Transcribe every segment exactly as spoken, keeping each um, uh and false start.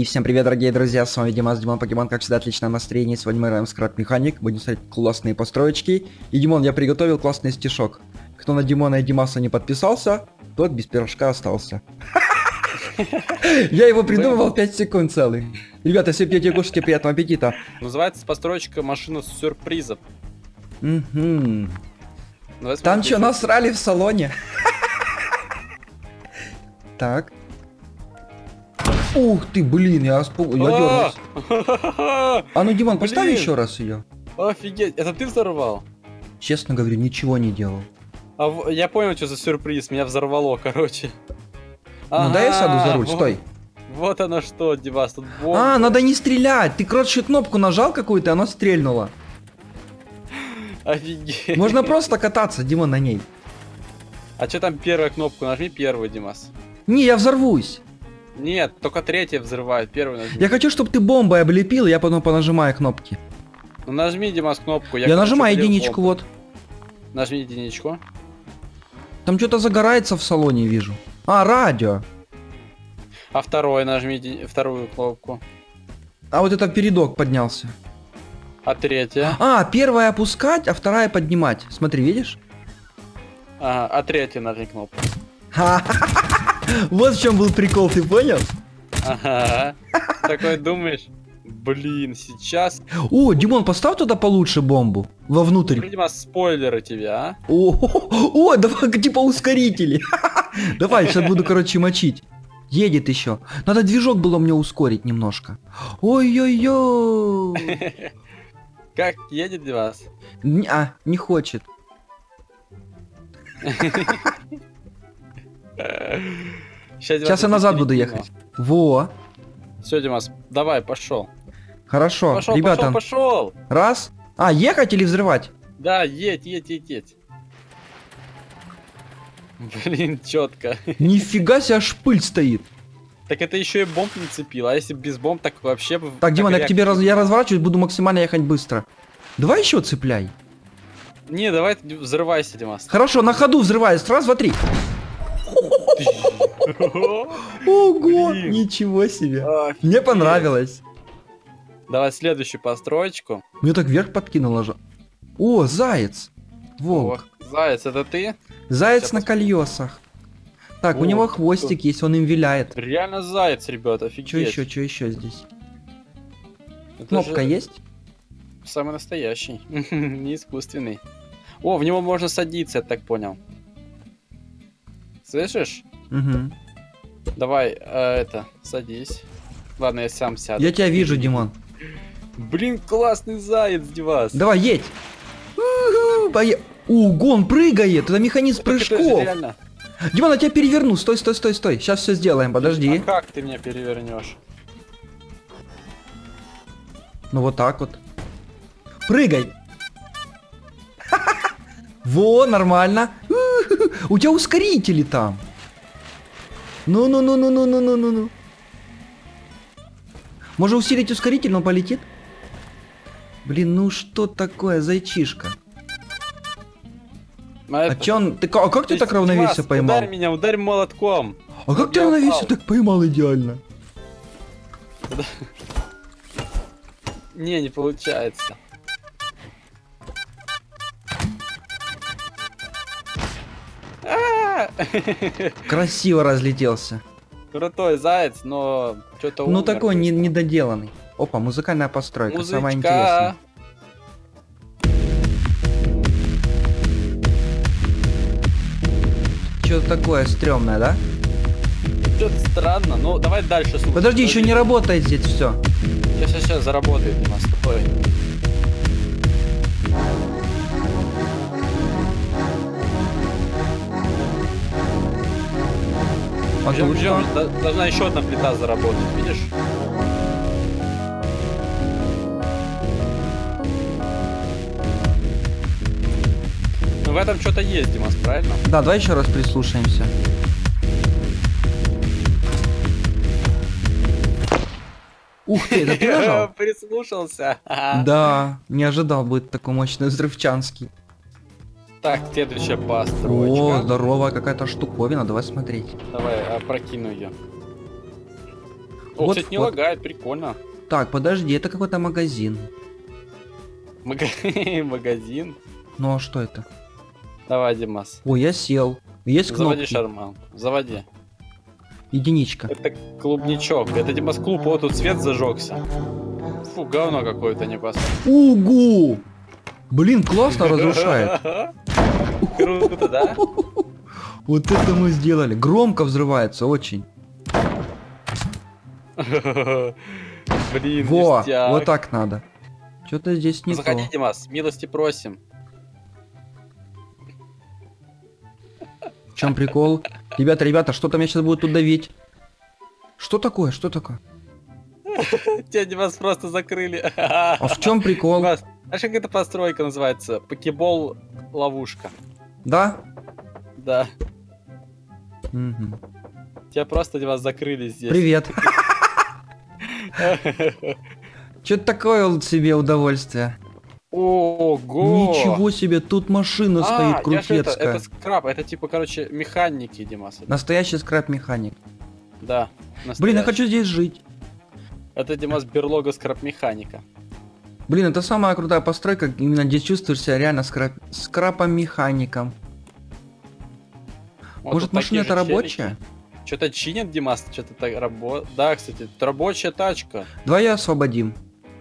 всем привет, дорогие друзья, с вами Димас, Димон Покемон, как всегда, отличное настроение. Сегодня мы играем в Scrap Mechanic, будем смотреть классные построечки. И, Димон, я приготовил классный стишок. Кто на Димона и Димаса не подписался, тот без пирожка остался. Я его придумывал пять секунд целых. Ребята, если пьете, кушайте, приятного аппетита. Называется постройка машина сюрпризов. Там что, насрали в салоне? Так. Ух ты, блин, я дернулся. А ну, Димон, поставь еще раз ее. Офигеть, это ты взорвал? Честно говорю, ничего не делал. А в... я понял, что за сюрприз, меня взорвало, короче. Ну ага, дай я сяду за руль, вот, стой. Вот оно что, Димас, тут бомба. А, надо не стрелять, ты, короче, кнопку нажал какую-то, и она стрельнула. Офигеть. Можно просто кататься, Дима, на ней. А что там первая кнопку? Нажми первую, Димас. Не, я взорвусь. Нет, только третья взрывает, первую нажми. Я хочу, чтобы ты бомбой облепил, и я потом понажимаю кнопки. Ну нажми, Димас, кнопку. Я, я нажимаю единичку, вот. Нажми единичку. Там что-то загорается в салоне, вижу. А, радио. А второй нажми, вторую кнопку. А вот это передок поднялся. А третья? А, первая опускать, а вторая поднимать. Смотри, видишь? Ага, а третья нажми кнопку. Вот в чем был прикол, ты понял? Ага. Такой думаешь, блин, сейчас... О, Димон, поставь туда получше бомбу. Вовнутрь. Видимо, спойлеры тебе, а? О, о, давай типа ускорители. Давай, сейчас буду, короче, мочить. Едет еще. Надо движок было мне ускорить немножко. Ой-ой-ой. Как едет для вас? А, не хочет. Сейчас, Сейчас я назад буду ехать. Во. Все, Димас, давай, пошел. Хорошо, пошел, ребята. Пошел, пошел. Раз. А, ехать или взрывать? Да, едь, едь, едь, едь. Блин, четко. Нифига себе, аж пыль стоит. Так это еще и бомб не цепил, а если без бомб, так вообще... Так, Димон, я к тебе раз... я разворачиваюсь, буду максимально ехать быстро. Давай еще цепляй. Не, давай взрывайся, Димас. Хорошо, на ходу взрываюсь. Раз, два, три. Ого, ничего себе. Мне понравилось. Давай следующую построечку. Мне так вверх подкинуло же. О, заяц. Волк. Заяц, это ты? Заяц на колесах. Так, у него хвостик есть, он им виляет. Реально заяц, ребята, офигеть. Что еще, что еще здесь? Кнопка есть? Самый настоящий, не искусственный. О, в него можно садиться, я так понял. Слышишь? Угу. Давай, э, это, садись. Ладно, я сам сяду. Я тебя вижу, Димон. Блин, классный заяц, Димас. Давай, едь. Ого, он прыгает, это механизм прыжков. Димон, я тебя переверну, стой, стой, стой, стой. Сейчас все сделаем, подожди. А как ты меня перевернешь? Ну вот так вот. Прыгай. Во, нормально. У тебя ускорители там. Ну-ну-ну-ну-ну-ну-ну-ну. Может усилить ускоритель, но полетит? Блин, ну что такое, зайчишка? А, а че он... Ты, а как ты так равновесие поймал? Ударь меня, ударь молотком. А как ты равновесие так поймал идеально? Не, не получается. Красиво разлетелся. Крутой заяц, но что-то ну такой не, недоделанный. Опа, музыкальная постройка, Музычка. Самое интересное. Что-то такое стрёмное, да? Что-то странно, ну давай дальше слушай. Подожди, еще не работает здесь все. Сейчас, сейчас, сейчас заработает, Димас, стой. Ждем, ждем, должна еще одна плита заработать, видишь? Ну в этом что-то есть, Димас, правильно? Да, давай еще раз прислушаемся. Ух ты, это ты нажал? Прислушался. Да, не ожидал будет такой мощный взрывчанский. Так, следующая постройка. О, здоровая какая-то штуковина, давай смотреть. Давай, опрокину ее. О, Вот, кстати, не вот. лагает, прикольно. Так, подожди, это какой-то магазин. Мага- Магазин. Ну а что это? Давай, Димас. Ой, я сел. Есть Заводи кнопки. шарман. Заводи. Единичка. Это клубничок. Это Димас клуб. Вот тут свет зажегся. Фу, говно какое-то не пас. Угу! Блин, классно разрушает. Круто, да? Вот это мы сделали. Громко взрывается очень. Блин, Во, ништяк. вот так надо. Что-то здесь не Заходи, то. Димас, милости просим. В чем прикол? Ребята, ребята, что-то меня сейчас будет тут давить. Что такое? Что такое? Тебя, Димас, просто закрыли. А в чем прикол? Димас, знаешь, как эта постройка называется? Покебол ловушка. Да? Да. Мгм. Тебя просто, Димас, закрыли здесь. Привет. Что-то такое вот себе удовольствие. Ого! Ничего себе, тут машина стоит А, я же это, крутецкая. это скраб, это типа, короче, механики, Димас. это. Настоящий скраб-механик. Да. Блин, я настоящий. хочу здесь жить. Это, Димас, берлога скраб-механика. Блин, это самая крутая постройка, именно где чувствуешь себя реально скраб... скрапом-механиком. Вот Может, тут машина такие это же рабочая? челики. Что-то чинит, Димас, что-то так работает. Да, кстати, это рабочая тачка. Давай ее освободим.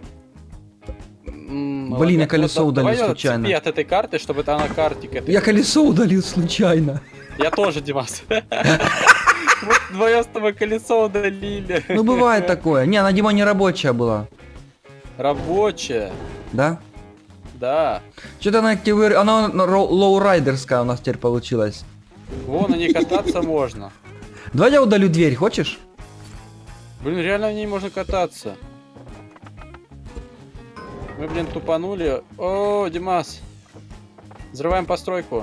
М, Блин, я вот, колесо вот, удалил давай её случайно. отцепи от этой карты, чтобы это она картик этой. Я колесо удалил случайно. Я тоже, Димас. Вот вдвоем с тобой колесо удалили. Ну бывает такое. Не, она Дима не рабочая была. Рабочая. Да? Да. Что-то она активирует. Она ро- лоурайдерская у нас теперь получилась. Вон, на ней кататься можно. Давай я удалю дверь, хочешь? Блин, реально в ней можно кататься. Мы, блин, тупанули. О, Димас. Взрываем постройку.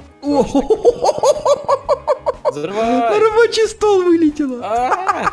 Взрывай. Рабочий стол вылетело. А!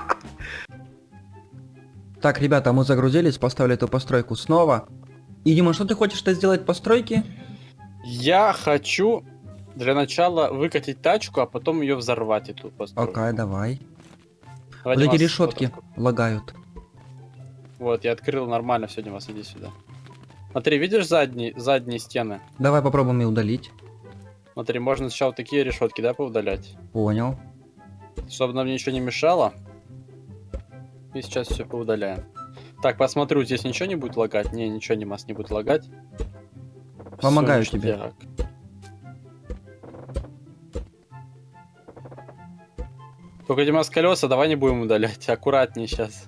Так, ребята, мы загрузились, поставили эту постройку снова. И, Дима, что ты хочешь-то сделать постройки? Я хочу для начала выкатить тачку, а потом ее взорвать, эту постройку. Окей, давай. Давай, Вот эти Димас, решетки вот, лагают. вот, я открыл нормально, все, Димас, иди сюда. Смотри, видишь задние, задние стены? Давай попробуем ее удалить. Смотри, можно сначала такие решетки, да, поудалять. Понял. Чтобы нам ничего не мешало. И сейчас все поудаляем. Так, посмотрю, здесь ничего не будет лагать? Не, ничего, Димас, не будет лагать. Помогаю Всё, тебе. ништяк. Только, Димас, колеса давай не будем удалять. Аккуратнее сейчас.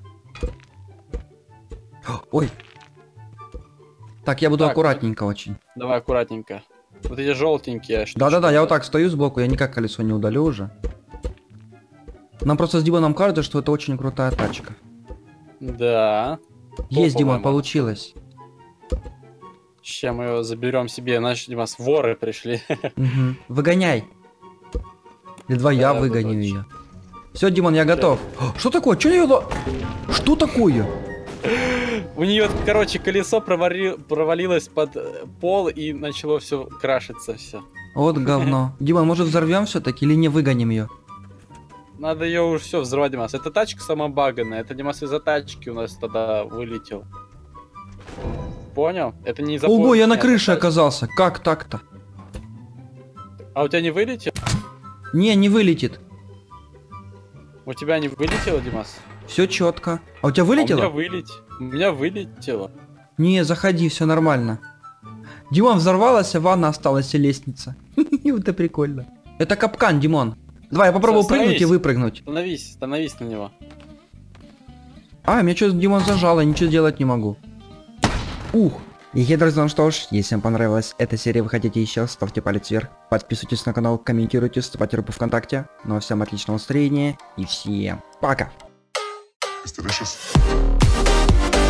Ой. Так, я буду Так, аккуратненько очень. Давай аккуратненько. Вот эти желтенькие. штучки, Да-да-да, я вот так стою сбоку, я никак колесо не удалю уже. Нам просто с Димоном кажется, что это очень крутая тачка. Да. Есть, Димон, по-моему. получилось. Сейчас мы ее заберем себе. Наши, Димас, воры пришли. Мгм. Выгоняй. Или два я Да, выгоню точно. ее. Все, Димон, я готов. О, что такое? Что я... ло- Что такое? У нее, короче, колесо провали- провалилось под э, пол и начало все крашиться, все. Вот говно. Димон, может взорвем все-таки или не выгоним ее? Надо ее уже все взрывать, Димас. Эта тачка самобаганная. Это, Димас, из-за тачки у нас тогда вылетел. Понял? Это не из-за Ого, поручня, я на это крыше тачка. оказался. Как так-то? А у тебя не вылетел? Не, не вылетит. У тебя не вылетело, Димас? Все четко. А у тебя А у меня вылетело? вылетело. У меня вылетело. Не, заходи, все нормально. Димон, взорвалась, а ванна осталась и лестница. Вот это прикольно. Это капкан, Димон. Давай, я попробую Всё, прыгнуть и становись. выпрыгнуть. Становись, становись на него. А, меня что-то Димон зажало, я ничего сделать не могу. Ух. И, друзья, ну что ж, если вам понравилась эта серия, вы хотите еще, ставьте палец вверх, подписывайтесь на канал, комментируйте, вступайте в группу ВКонтакте. Ну а всем отличного настроения и всем пока! It's delicious.